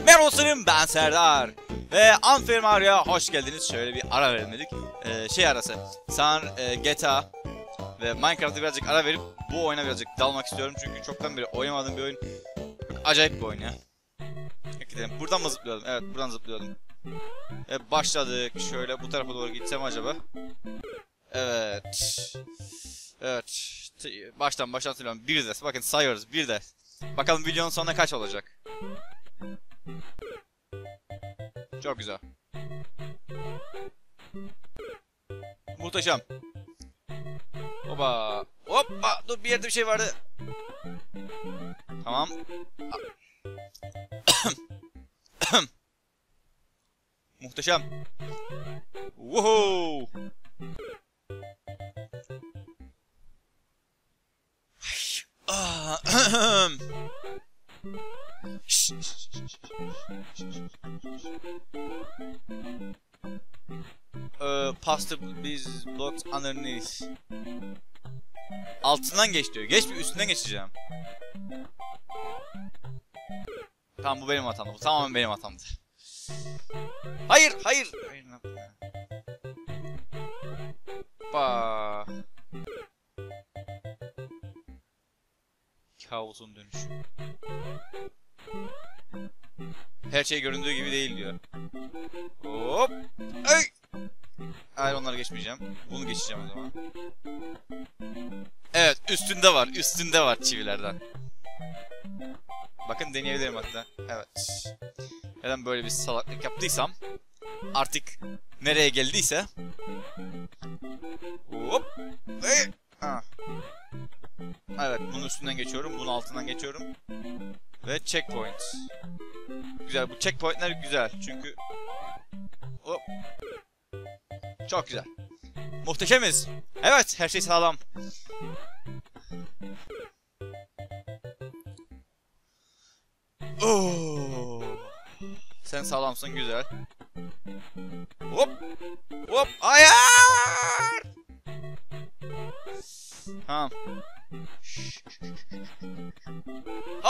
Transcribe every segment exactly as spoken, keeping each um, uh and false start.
Merhaba dostlarım, ben Serdar ve Unfair Mario'ya hoş geldiniz. Şöyle bir ara verelim dedik. Ee, şey arası. San e, G T A ve Minecraft'a birazcık ara verip bu oyuna birazcık dalmak istiyorum. Çünkü çoktan beri oynamadığım bir oyun. Çok acayip bir oyun ya. Gidelim. Buradan mı zıplayalım? Evet, buradan zıplayalım. Evet, başladık. Şöyle bu tarafa doğru gitsem acaba? Evet. Evet. Baştan baştan söylüyorum. Bir de. Bakın sayıyoruz. Bir de. Bakalım videonun sonuna kaç olacak? Çok güzel. Muhteşem. Hoppa. Hoppa. Dur, bir yerde bir şey vardı. Tamam. Muhteşem. Woohoo. Uh, past these blocks underneath. Altından geç diyor. Geç bir, üstünden geçeceğim. Tamam, bu benim hatamdı. Bu tamamen benim hatamdı. Hayır, hayır. Hayır, ne yaptım ya? Hoppa. Kaosun dönüşü. Her şey göründüğü gibi değil diyor. Hop. Ay. Hayır, onları geçmeyeceğim. Bunu geçeceğim o zaman. Evet, üstünde var. Üstünde var çivilerden. Bakın, deneyebilirim hatta. Evet. Neden böyle bir salaklık yaptıysam artık nereye geldiyse. Hop. Ay. Ha. Evet, bunun üstünden geçiyorum. Bunun altından geçiyorum. Ve checkpoint. Güzel. Bu checkpointler güzel. Çünkü hop. Çok güzel. Muhteşemiz. Evet, her şey sağlam. Oo. Sen sağlamsın, güzel. Hop. Hop. Hayır. Tamam. Ha.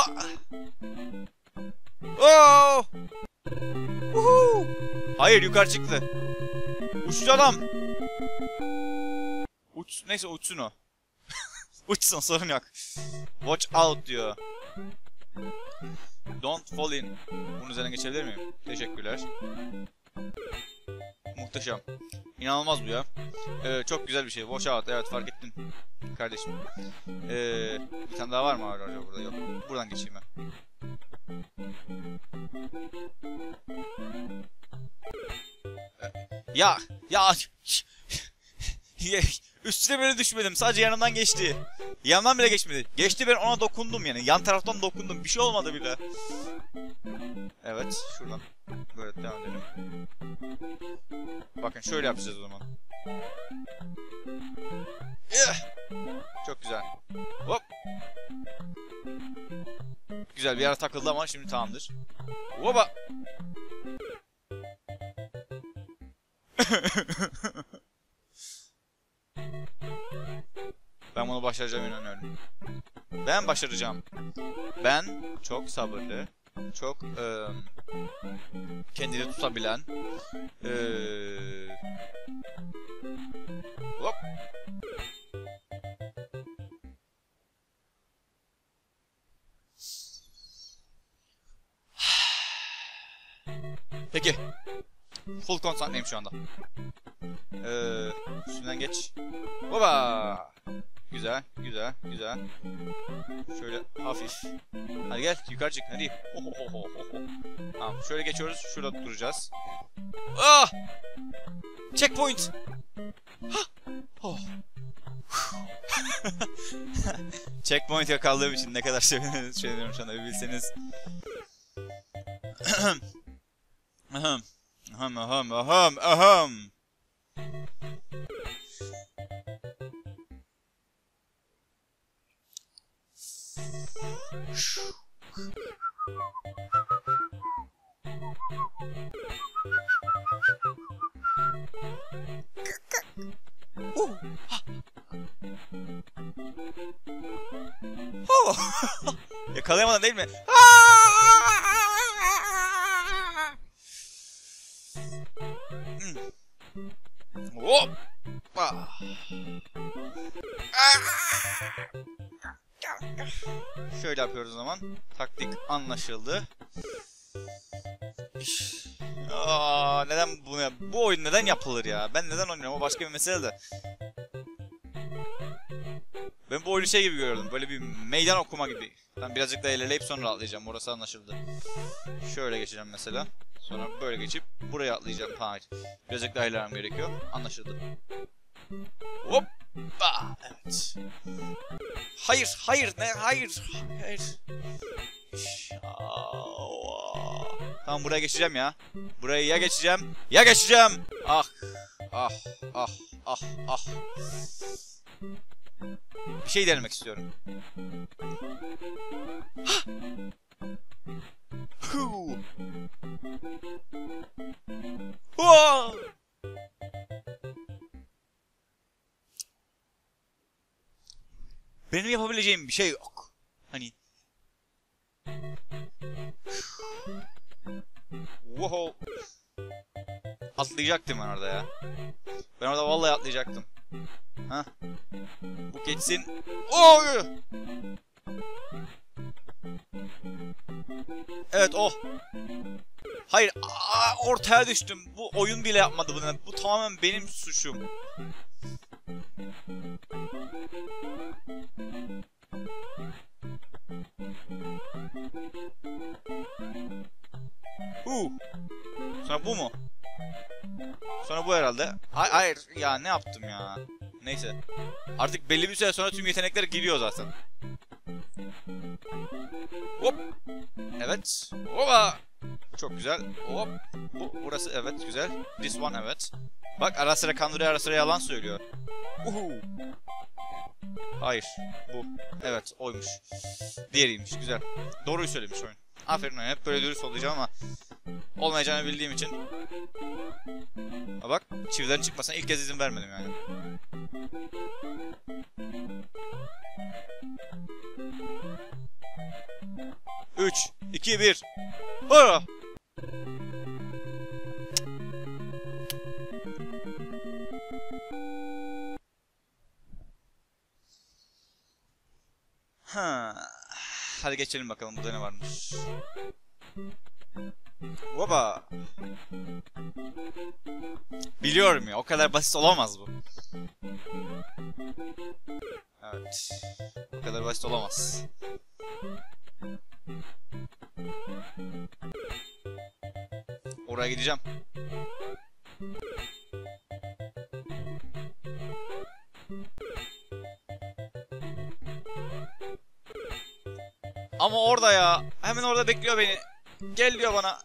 Oo. Uhu. Hayır, yukarı çıktı. Uçtu adam. Uç, neyse uçsun o. Uçsun, sorun yok. Watch out diyor. Don't fall in. Bunun üzerine geçebilir miyim? Teşekkürler. Muhteşem. İnanılmaz bu ya. Ee, çok güzel bir şey. Watch out. Evet, fark ettim. Kardeşim. Ee, bir tane daha var mı acaba burada? Yok. Buradan geçeyim ben. Ya. Ya. Üstüne böyle düşmedim. Sadece yanımdan geçti. Yanımdan bile geçmedi. Geçti, ben ona dokundum yani. Yan taraftan dokundum. Bir şey olmadı bile. Evet. Şuradan. Böyle devam edelim. Bakın şöyle yapacağız o zaman. Çok güzel. Hop. Güzel bir yere takıldı ama şimdi tamamdır. Hopa. Ben bunu başaracağım, inanıyorum. Ben başaracağım. Ben çok sabırlı, çok e, kendini tutabilen, e, hop. Peki. Full konsantreyim şu anda. Ee, üstünden geç. Hopa. Güzel, güzel, güzel. Şöyle hafif. Hadi gel, yukarı çık, hadi. Oh, oh, oh, oh, oh. Tamam, şöyle geçiyoruz, şurada duracağız. Ah! Checkpoint. Oh. Checkpoint yakaladığım için ne kadar seviniyorum şu anda, bir bilseniz. Ahem. Ahem, ahem, ahem, ahem. Oh. Yakalayamadan değil mi? Hop. Ah. Şöyle yapıyoruz o zaman. Taktik anlaşıldı. Aa, neden bu bu oyun neden yapılır ya? Ben neden oynuyorum? O başka bir mesele de. Ben bu oyunu şey gibi gördüm. Böyle bir meydan okuma gibi. Ben birazcık daha ilerleyip sonra atlayacağım. Orası anlaşıldı. Şöyle geçeceğim mesela. Sonra böyle geçip buraya atlayacağım. Tamam. Birazcık daha ilerlemem gerekiyor. Anlaşıldı. Hop. Ah, evet. Hayır, hayır, ne? Hayır. Hayır. Tamam, buraya geçeceğim ya. Buraya ya geçeceğim, ya geçeceğim. Ah, ah, ah, ah, ah. Bir şey denemek istiyorum. Benim yapabileceğim bir şey yok. Hani. Wow. Atlayacaktım ben orada ya. Ben orada vallahi atlayacaktım. Ha? Bu geçsin. Oy! Evet, o. Oh. Hayır, aa, ortaya düştüm. Bu oyun bile yapmadı bunu. Bu tamamen benim suçum. Huu. Sonra bu mu? Sonra bu herhalde. Hayır, hayır ya, ne yaptım ya? Neyse. Artık belli bir süre sonra tüm yetenekler giriyor zaten. Hop. Evet. Hopa. Çok güzel. Hop. Bu burası, evet, güzel. This one, evet. Bak, ara sıra kandırıyor, ara sıra yalan söylüyor. Uhu. Hayır. Bu. Evet, oymuş. Diğeriymiş. Güzel. Doğruyu söylemiş oyun. Aferin oyun. Hep böyle dürüst olacağım ama olmayacağını bildiğim için. Ha bak, çivilerin çıkmasına ilk kez izin vermedim yani. üç, iki, bir. Hara! Ha. Hadi geçelim bakalım, burada ne varmış. Hopa. Biliyorum ya, o kadar basit olamaz bu. Evet. O kadar basit olamaz. Oraya gideceğim. Ama orada ya. Hemen orada bekliyor beni. Gel diyor bana.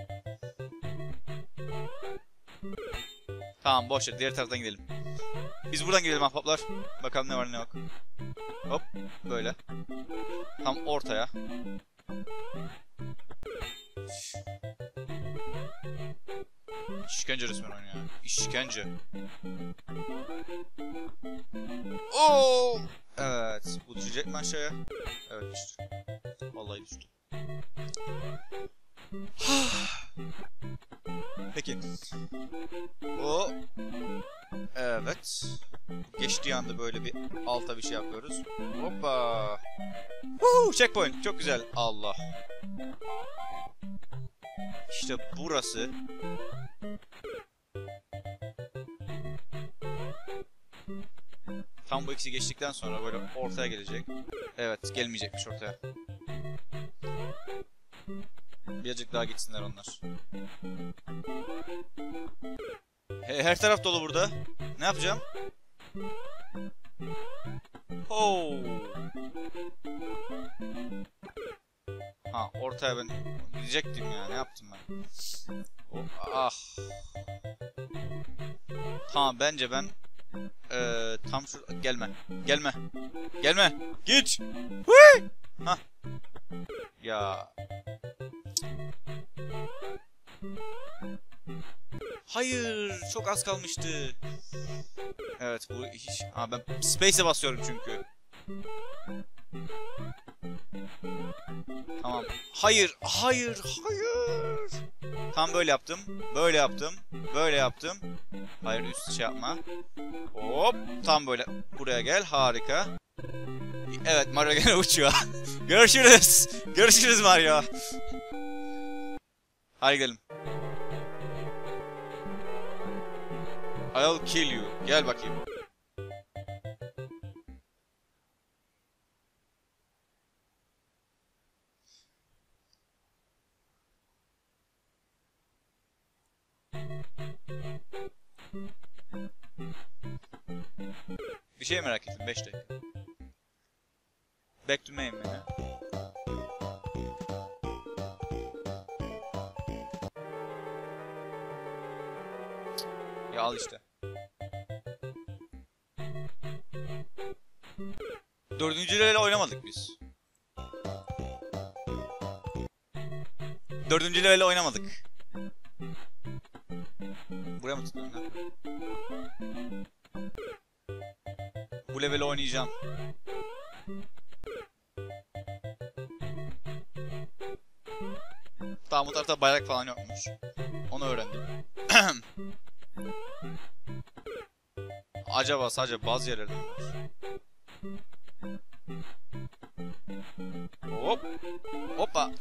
Tamam, boş ver. Diğer taraftan gidelim. Biz buradan gidelim ahbaplar. Bakalım ne var ne yok. Hop. Böyle. Tam ortaya. İşkence resmen oyun ya. İşkence. Oo! Evet. Bu düşecek mi aşağıya? Evet, düştü. Vallahi düştü. Peki. O. Evet. Geçtiği anda böyle bir alta bir şey yapıyoruz. Hoppa. Woo! Checkpoint. Çok güzel. Allah. İşte burası. Tam bu ikisi geçtikten sonra böyle ortaya gelecek. Evet, gelmeyecekmiş ortaya. Birazcık daha gitsinler onlar. He, her taraf dolu burada. Ne yapacağım? Oh. Ha, ortaya ben gidecektim ya. Ne yaptım ben? Oh, ah. Tamam, bence ben ee, tam şu gelme. Gelme. Gelme. Git. Hıy! Ha. Ya. Hayır, çok az kalmıştı. Evet, bu hiç. Ha, ben space'e basıyorum çünkü. Tamam. Hayır, hayır, hayır. Tam böyle yaptım. Böyle yaptım. Böyle yaptım. Hayır, üst şey yapma. Hop. Tam böyle. Buraya gel. Harika. Evet, Mario gene uçuyor. Görüşürüz. Görüşürüz Mario. Hadi gidelim. I'll kill you. Gel bakayım. Bir şey merak ettim. beş dakika. Back to main mi ya? Ya al işte. Dördüncü level oynamadık biz. Dördüncü level oynamadık. Buraya mı tutuyorsun lan? Bu leveli oynayacağım. Tamam, bu tarafta bayrak falan yokmuş. Onu öğrendim. Acaba sadece bazı yerlerde mi var? Hop. Hoppa.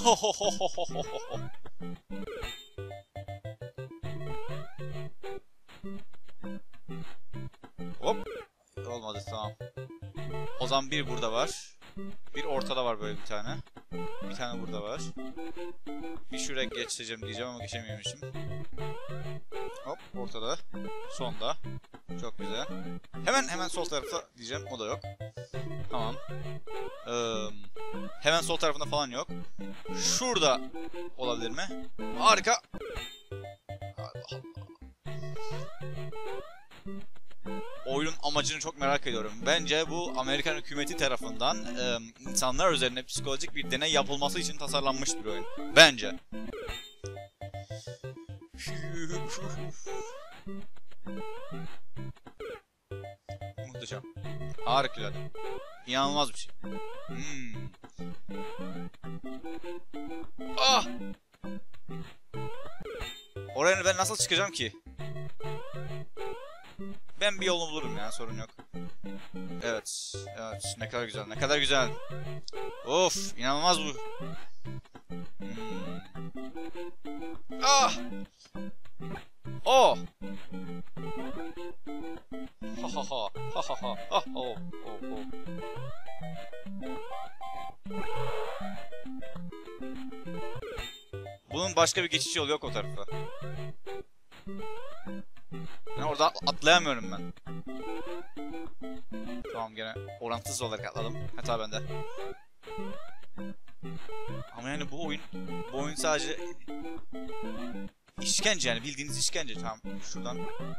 Hop. Olmadı, tamam. O zaman bir burada var. Bir ortada var böyle bir tane. Bir tane burada var. Bir şuraya geçeceğim diyeceğim ama geçemiyormuşum. Hop, ortada. Sonda. Çok güzel. Hemen hemen sol tarafta diyeceğim, o da yok. Tamam. Ee, hemen sol tarafında falan yok. Şurada olabilir mi? Harika. Allah Allah. Oyunun amacını çok merak ediyorum. Bence bu Amerikan hükümeti tarafından e, insanlar üzerine psikolojik bir deney yapılması için tasarlanmış bir oyun. Bence. Muhteşem. Harikulade. İnanılmaz bir şey. Hmm. Ah! Oraya ben nasıl çıkacağım ki? Ben bir yolunu bulurum ya, sorun yok. Evet, evet, ne kadar güzel, ne kadar güzel. Of, inanılmaz bu. Hmm. Ah! Oh! Ha ha ha, ha ha ha, ha oh, oh, oh. Bunun başka bir geçiş yolu yok o tarafa. Ben orada atlayamıyorum ben. Tamam, gene orantısız olarak atladım. Hata bende. Ama yani bu oyun, bu oyun sadece işkence, yani bildiğiniz işkence. Tamam, şuradan.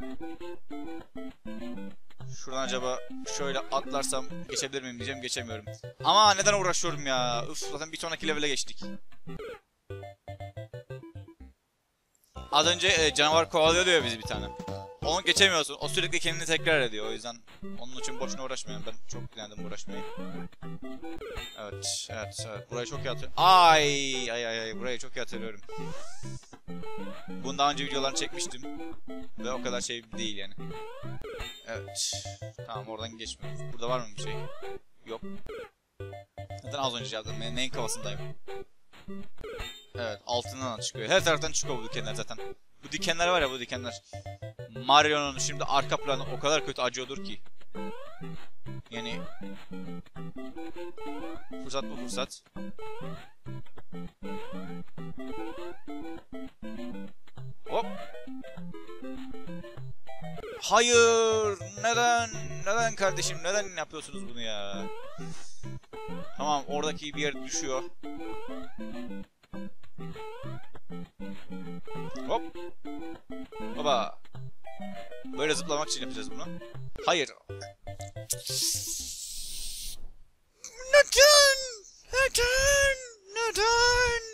Şuradan acaba şöyle atlarsam geçebilir miyim diyeceğim, geçemiyorum. Ama neden uğraşıyorum ya? Üf, zaten bir sonraki level'e geçtik. Az önce e, canavar kovalıyor diyor bizi bir tane. Onu geçemiyorsun. O sürekli kendini tekrar ediyor. O yüzden onun için boşuna uğraşmayın. Ben çok denedim uğraşmayı. Evet, evet, evet. Burayı çok iyi hatırlıyorum. Ay, ay, ay, ay. Burayı çok iyi hatırlıyorum. Bunu daha önce videolarını çekmiştim. Ve o kadar şey değil yani. Evet. Tamam, oradan geçmiyoruz. Burada var mı bir şey? Yok. Zaten az önce yaptım. Ben neyin kafasındayım? Evet, altından çıkıyor. Her taraftan çıkıyor bu dikenler zaten. Bu dikenler var ya, bu dikenler. Mario'nun şimdi arka planı o kadar kötü acıyordur ki. Yani fırsat bu fırsat. Hop. Hayır. Neden? Neden kardeşim? Neden yapıyorsunuz bunu ya? Tamam, oradaki bir yer düşüyor. Hop. Baba. Böyle zıplamak için yapacağız bunu. Hayır. Neden? Neden? Neden?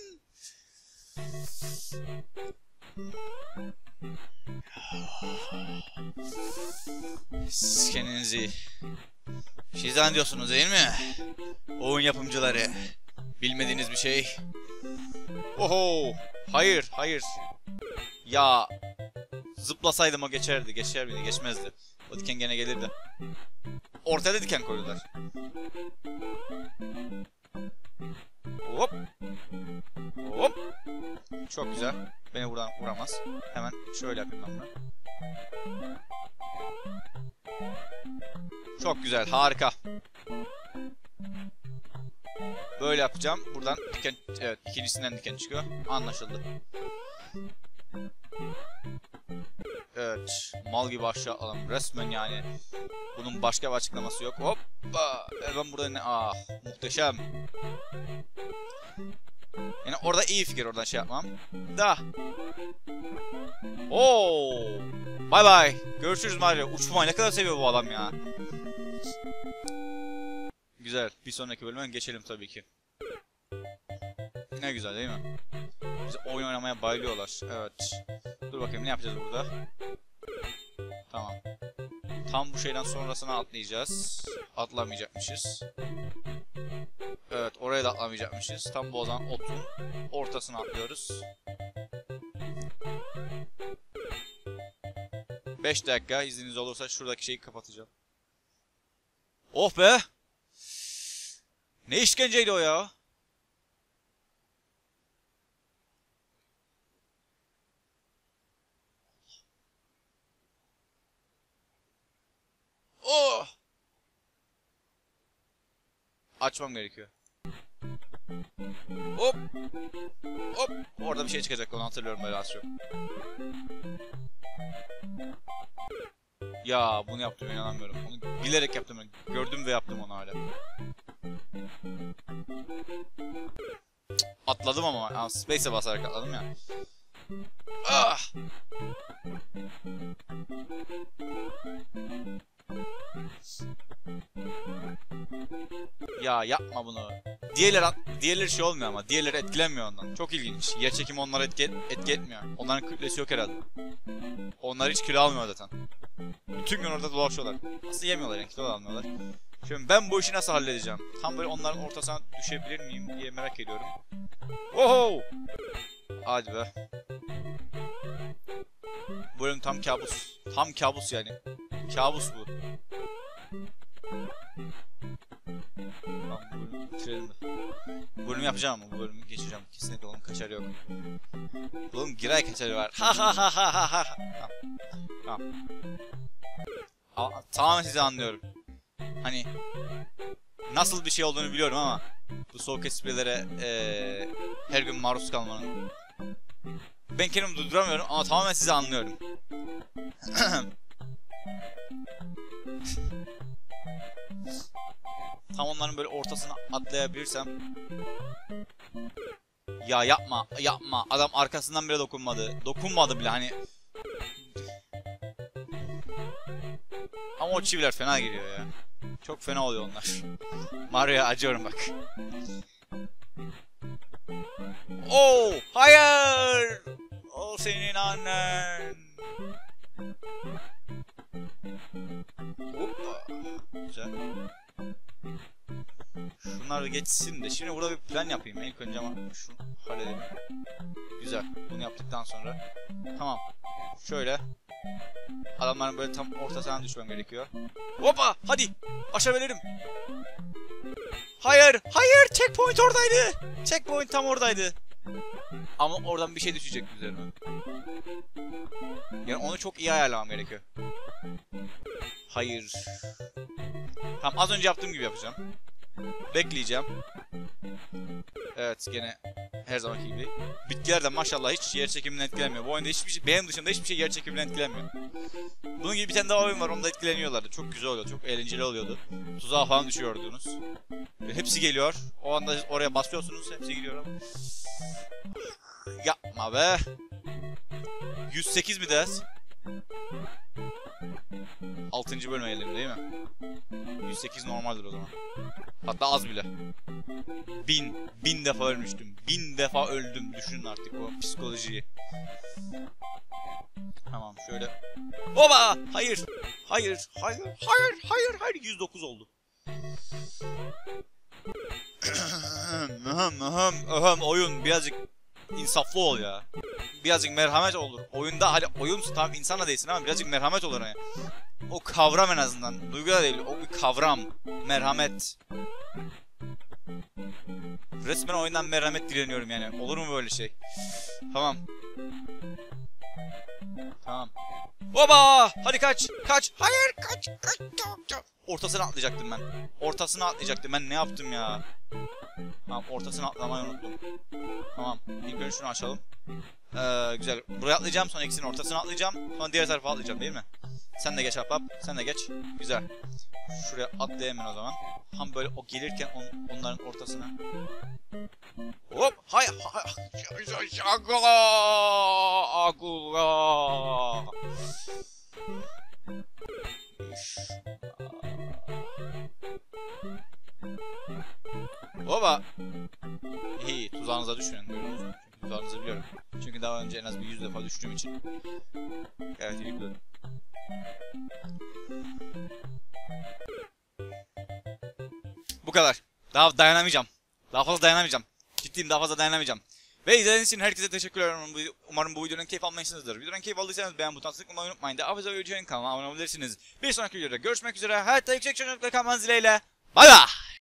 Siz kendinizi şey zannediyorsunuz değil mi? Oyun yapımcıları. Bilmediğiniz bir şey Oho. Hayır, hayır. Ya zıplasaydım o geçerdi. Geçer miydi? Geçmezdi. O diken gene gelirdi. Ortada diken koydular. Hop. Hop. Çok güzel. Beni buradan vuramaz. Hemen şöyle yapayım ben bunu. Çok güzel. Harika. Böyle yapacağım. Buradan diken, evet, ikincisinden diken çıkıyor. Anlaşıldı. Evet. Mal gibi aşağı alalım. Resmen yani. Bunun başka bir açıklaması yok. Hoppa. E ben burada ne? Ah. Muhteşem. Yani orada iyi fikir oradan şey yapmam. Da. Oo. Bay bay. Görüşürüz Mario. Uçmayı ne kadar seviyor bu adam ya. Güzel. Bir sonraki bölüme geçelim tabii ki. Ne güzel değil mi? Biz oyun oynamaya bayılıyorlar. Evet. Dur bakayım ne yapacağız burada? Tamam. Tam bu şeyden sonrasına atlayacağız. Atlamayacakmışız. Evet, oraya da atlamayacakmışız. Tam bu o zaman otun ortasına atlıyoruz. beş dakika izniniz olursa şuradaki şeyi kapatacağım. Oh be! Ne işkenceydi o ya? Oh! Açmam gerekiyor. Hop! Hop! Orada bir şey çıkacak, onu hatırlıyorum böyle az çok. Ya bunu yaptım, inanamıyorum. Onu bilerek yaptım. Gördüm ve yaptım onu hala. Atladım ama. Aa, space'e basarak atladım ya. Ah! Ya yapma bunu. Diğerleri, diğerleri şey olmuyor ama. Diğerleri etkilenmiyor ondan. Çok ilginç. Yer çekimi onları etki, etki etmiyor. Onların kütlesi yok herhalde. Onlar hiç kilo almıyor zaten. Bütün gün orada dolaşıyorlar. Nasıl yemiyorlar yani, kilo almıyorlar. Şimdi ben bu işi nasıl halledeceğim? Tam böyle onların ortasına düşebilir miyim diye merak ediyorum. Oho! Hadi be. Bu bölüm tam kabus. Tam kabus yani. Kabus bu. Tamam, bu bölümü bitirelim de. Bu bölümü yapacağım ama bu bölümü geçeceğim. Kesinlikle onun kaçarı yok. Oğlum giray kaçarı var. Ha ha ha ha ha ha. Tamam. Tamam. Tamamen sizi anlıyorum. Hani nasıl bir şey olduğunu biliyorum ama bu soğuk esprilere ee, her gün maruz kalmanın. Ben kendimi durduramıyorum ama tamamen sizi anlıyorum. Tam onların böyle ortasına atlayabilirsem. Ya yapma, yapma. Adam arkasından bile dokunmadı. Dokunmadı bile hani. Ama o çiviler fena geliyor ya. Çok fena oluyor onlar. Mario'ya acıyorum bak. Oh, hayır! O senin annen. Hoppa. Güzel. Şunlar da geçsin de. Şimdi burada bir plan yapayım ilk önce ama şunu halledelim. Güzel. Bunu yaptıktan sonra. Tamam. Şöyle. Adamların böyle tam ortasına düşmem gerekiyor. Hoppa! Hadi! Aşabilirim. Hayır! Hayır! Checkpoint oradaydı! Checkpoint tam oradaydı. Ama oradan bir şey düşecek üzerine. Yani onu çok iyi ayarlamam gerekiyor. Hayır. Tamam, az önce yaptığım gibi yapacağım. Bekleyeceğim. Evet, gene her zamanki gibi. Bitkiler de maşallah hiç yer çekiminden etkilenmiyor. Bu oyunda hiçbir şey, benim dışında hiçbir şey yer çekiminden etkilenmiyor. Bunun gibi bir tane daha oyun var, onda etkileniyorlardı. Çok güzel oluyordu, çok eğlenceli oluyordu. Tuzağa falan düşüyordunuz. Hepsi geliyor. O anda oraya basıyorsunuz, hepsi gidiyor. Yapma be. yüz sekiz mi ders? altıncı bölüme geldim değil mi? yüz sekiz normaldir o zaman. Hatta az bile. Bin, bin defa ölmüştüm. Bin defa öldüm. Düşünün artık o psikolojiyi. Tamam şöyle. Oba! Hayır! Hayır! Hayır! Hayır! Hayır! Hayır! yüz dokuz oldu. Ahem, ahem, ahem, oyun birazcık insaflı ol ya. Birazcık merhamet olur. Oyunda hadi oyunsun tamam insana değilsin ama birazcık merhamet olur yani. O kavram en azından. Duygu da değil. O bir kavram. Merhamet. Resmen oyundan merhamet dileniyorum yani. Olur mu böyle şey? Tamam. Tamam. Oba! Hadi kaç! Kaç! Hayır! Kaç! Kaç! Çabuk çabuk! Ortasına atlayacaktım ben. Ortasına atlayacaktım. Ben ne yaptım ya? Tamam ortasına atlamayı unuttum. Tamam. İlk önce şunu açalım. Ee, güzel. Buraya atlayacağım. Sonra ikisinin ortasına atlayacağım. Sonra diğer tarafa atlayacağım değil mi? Sen de geç Ahbap. Sen de geç. Güzel. Şuraya atlayayım o zaman. Tam böyle o gelirken on, onların ortasına. Hop! Hay hay. Agula! Agula! Hoba! İyi, tuzağınıza düşmeyin. Çünkü tuzağınızı biliyorum. Çünkü daha önce en az bir yüz defa düştüğüm için. Evet, iyi biliyorum. Bu kadar. Daha dayanamayacağım. Daha fazla dayanamayacağım. Ciddiyim, daha fazla dayanamayacağım. Ve izlediğiniz için herkese teşekkür ederim. Umarım bu videonun keyif almışsınızdır. Videonun keyif aldıysanız beğen butonuna tıklamayı unutmayın. Daha fazla video için kanalıma abone olabilirsiniz. Bir sonraki videoda görüşmek üzere. Hayatta yüksek çocukla kalmanız dileğiyle. Bay bay.